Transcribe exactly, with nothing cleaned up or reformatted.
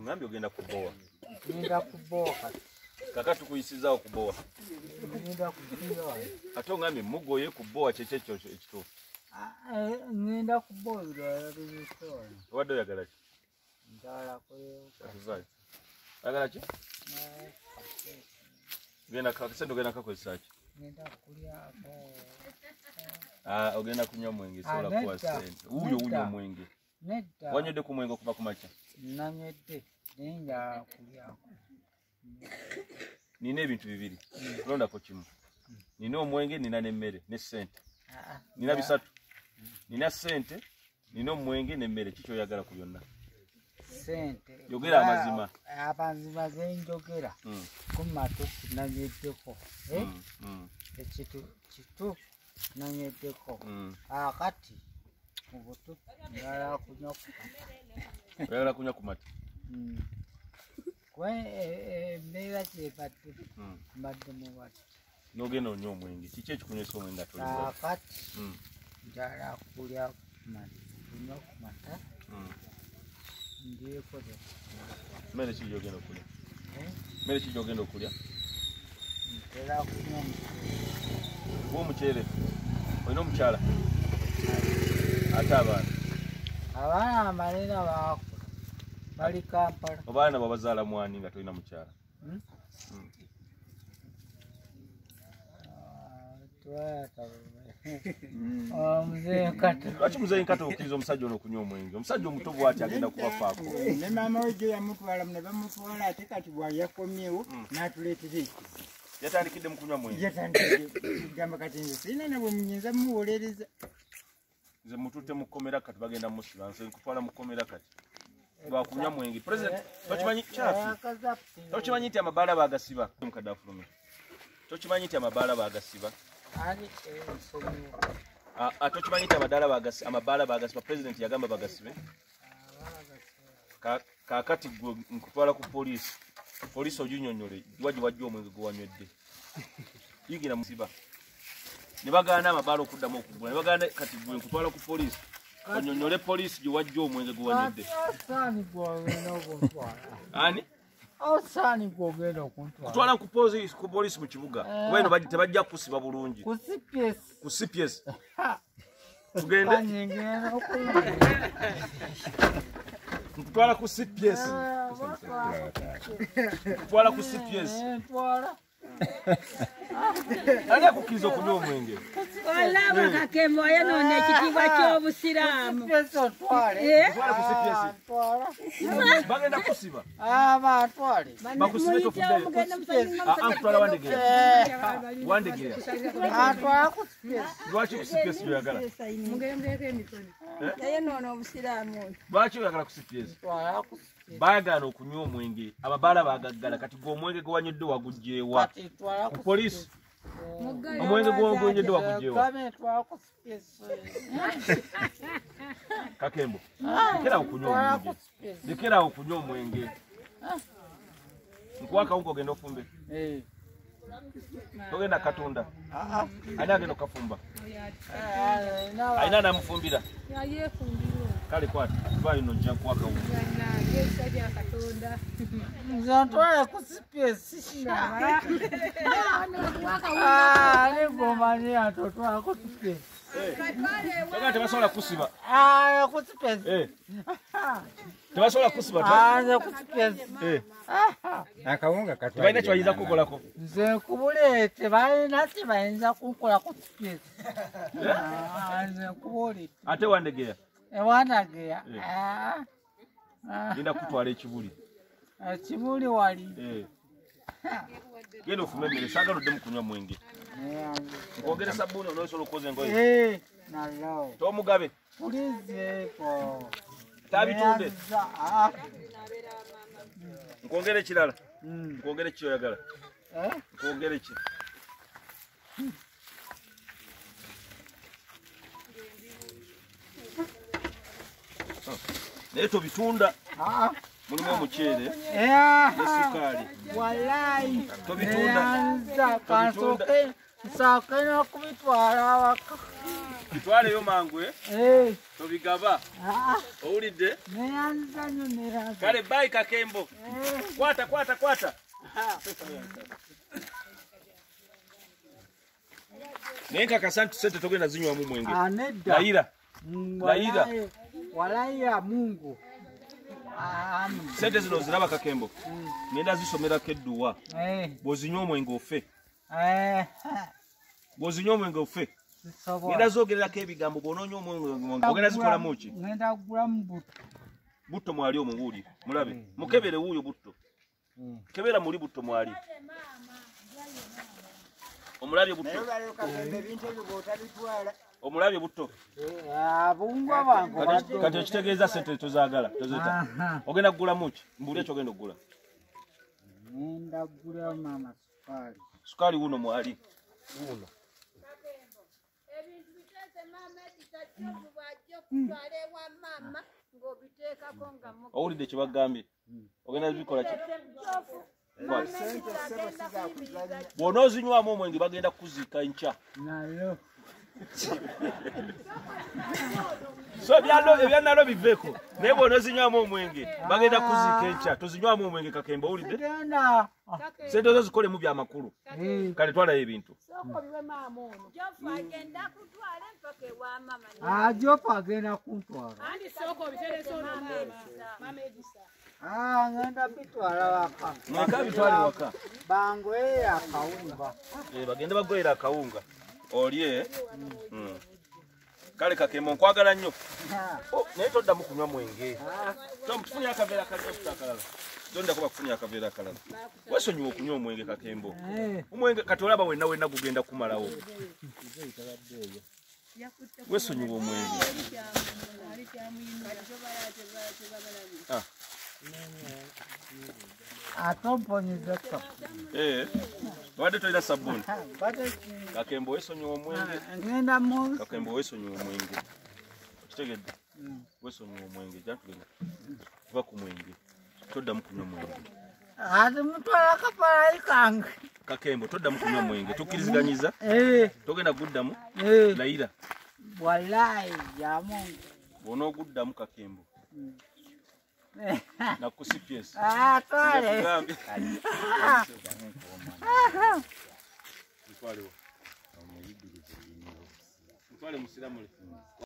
ngambi ogenda kubowa. Ngenda kubowa. Kaka tukuyisizaawo kubowa. Ngenda kubowa. Ate ngambi mugoye kubowa kyekyo ekyo ekituufu. Ngenda kubowa ebyo. Wadde oyagala ki? Njagala kuyoka. Oyagala ki? Genda kakisente ogenda kakozesa ki? Ngenda kulyako. Ah, ogenda kunywa mwenge sola kuwa sente. Uyo unywa mwenge. Nedda. Wanywedde ku mwenge okuva ku makya? Nanywedde. Ninja kulyako. Nina ebintu bibiri. Londako kimu. Nina omwenge, nina n'emmere ne ssente. Nina bisatu. Nina ssente, nina omwenge n'emmere. Kiki oyagala ku byonna? Sente. Yogera amazima. Amazima ge njogera. Ku matuufu nanyweddeko. Ekitu kituufu nanyweddeko. Akati mu butuufu njagala kunywa ku mata. Oyagala kunywa ku mata? Kwe embeera gyebadde mbadde mulwadde. N'ogenda onywa omwenge. Kiki ekikunywesa omwenge ate oli mulwadde? Akati njagala kulya kunywa ku mata. Ndieko de. Mmere ki gy'ogenda okulya? Mmere ki gy'ogenda okulya? Ntera kunywa omuceere. Gw'omuceere? Olina omukyala? Ate abaana? Abaana amalina baakula. Bali Kampala. Abaana babazaala mwani nga tolina mukyala? Mzee Nkata. Lwaki Mzee Nkata okkiriza omusajja ono okunywa omwenge? Omusajja omuto bw'ati agenda kubafaako. Ne maama we gye yamutwala ne bamutwala ate kati bw'ali yakomyewo n'atuleetera ekyo. Yatandikidde mu kunywa mwenge? Yatandikidde kugamba kati nze sirina ne bwe munyinza muwolereza. Nze mututte mu kkomera kati bagenda musiba nze nkutwala mu kkomera kati. Lwakunywa mwenge. President, tokimanyi kyafi? Tokimanyi nti amabaala baagasiba? Mukadafulumi. Tokimanyi nti amabaala baagasiba? Ali ensonyiwa. Ah, tokimanyi nti amadaala baagasiba, amabaala baagasiba, President yagamba bagasibe? Kaakati gwe nkutwala ku poliisi. Poliisi oginyonyole, wagi wajja omwenge gwe wanywedde. Yigira musiba. Ne bagaana amabaala okuddamu okugula. Ne bagaana kati gwe nkutwala ku poliisi. Onyonyole poliisi gye wajja omwenge gwe wanywedde. Osaani gw'ogenda okuntwala. Ani? Osaani gw'ogenda okuntwala. Kutwala ku poliisi ku poliisi mu kibuga. Kuba eno tebajja kusiba bulungi. Ku C P S. Ku C P S. Tugende. Nkutwala ku C P S. Nkutwala ku C P S. Ntwala. Ani akukkiriza okunywa omwenge? Olaba Kakembo ayonoona ekitiibwa ky'obusiraamu. Nkutwala ku C P S. Bagenda kusiba. Batwale. Bakusibe tofuddeyo. Nkutwala Wandegeya. Wandegeya. Atwala ku C P S. Lwaki ku C P S gy'oyagala? Mugembeeko emikono. Yayonoona obusiraamu oyo. Lwaki oyagala ku C P S? Twala ku C P S. Baagana okunywa omwenge. Amabaala baagaggala kati gwe omwenge gwe wanywedde waguggyeewa? Ku poliisi. Omwenge gwe wanywedde waguggyeewa? Kakembo. Lekera okunywa omwenge. Lekera okunywa omwenge. Nkuwa akawunka ogenda ofumbe? Togenda katunda? Ani agenda okafumba? Alina anamufumbira? Kale kwati, tuvaayo nno nja nkuwa akawunka. Nze ntwala ku C P S. Ne bw'omanyi ate otwala ku C P S. Togenda tebasobola kusiba? Ku C P S. Tebasobola kusiba? Nze ku C P S. Akawunga katwala. Tebalina kye bayinza kukolako? Nze kubuleete balina kye bayinza kunkola ku C P S. Nze kubuleete. Ate Wandegeya? Wandegeya. Genda kutwala ekibuli. Ekibuli wali. Genda ofume emmere, saagala oddemu kunywa mwenge. Nkwogere sabbuuni onoosobola okukoza engoye? Ee, nalwo. Toomugabe? Pulizeeko. Taabitunde? Nkwogere ekirala? Nkwogere ki oyagala? Nkwogere ki? Naye tobitunda. Mulimu omuceere ne sukaali. Wallahi. Tobitunda. Kansooke nsooke n'okubitwala awaka. Bitwaleyo mangu, eh? Eh. Tobigaba. Owulidde? Neyanza nnyo neyanza. Kale bye Kakembo. Kwata kwata kwata. Nenka kasantu sente togenda zinywa mu mwenge. Aneda. Laira. Laira. Walaira Mungu. Amen. Sente zino ziraba Kakembo. Nenda zisomera kedduwa. Eh. Bozinywa omwenge ofe. Eh. Bozinywa omwenge ofe. Sisobola. Nenda zogerera ke ebigambo bononyo omwenge. Ogenda zikola muki? Ngenda kugula mu butto. Butto mwali omubuli. Mulabe. Mukebere wuyo butto. Kebera muri butto mwali. Omulabye butto. Nayo bali Kakembo ebintu ebyo bw'otabitwala. Omulabye butto. Abunga bangu. Kati ekitegeeza sente tozaagala. Tozeta. Ogenda kugula muki? Mbuli ekyo ogenda okugula. Ngenda kugula mama sukali. Sukali wuno mwali. Wuno. Ebintu biteze mama ekitakyubu bwajja okutwala ewa mama ng'obiteekako nga mu Owulidde kye bagambye. Ogenda bikola ki? Bw'onoozinywamu omwenge bagenda kuziika nkya. Nayo. So ebyanalo biveeko. Naye bw'onoozinywamu omwenge bagenda kuziika enkya. Tozinywamu omwenge Kakembo owulidde? Genda. Sente zo zikolemu by'amakulu. Kale twalayo ebintu. sokobiwe maama ono Jofu agenda kutwala empaka ewa mama Ah, Jofu agenda kuntwala. andi soko biterese ono mama Edisa Ah, ngenda bitwala waka. Mweka bitwale waka. Bangwe akawunga. Eh, bagenda bagwera akawunga. Olye. Mm. Kale Kakembo nkwagala nnyo. Oh, naye toddamu kunywa mwenge. Tom tufunye akaveera kalala tutakalala. Tonda kuba kufunye akaveera kalala. Wesonyiwa okunywa omwenge Kakembo. Omwenge kati olaba wenna wenna gugenda kumalawo. Wesonyiwa omwenge. Ah. Atomponyiza ko. Eh. Wadde toyina sabuni. Bade Kakembo wesonyiwa omwenge. ngenda mu Kakembo wesonyiwa omwenge. Kitegedde. Wesonyiwa omwenge jantugenda. Kuba ku mwenge. Toddamu kunywa mwenge. ati mutwala kapala ikange. Kakembo toddamu kunywa mwenge. Tukkiriziganyiza. Eh. Togenda guddamu. Eh. Laira. Wallahi ya Mungu. Bw'onooguddamu Kakembo. Nakusipiesi. Ah, twale. Kugambye. Mutwale musiramu.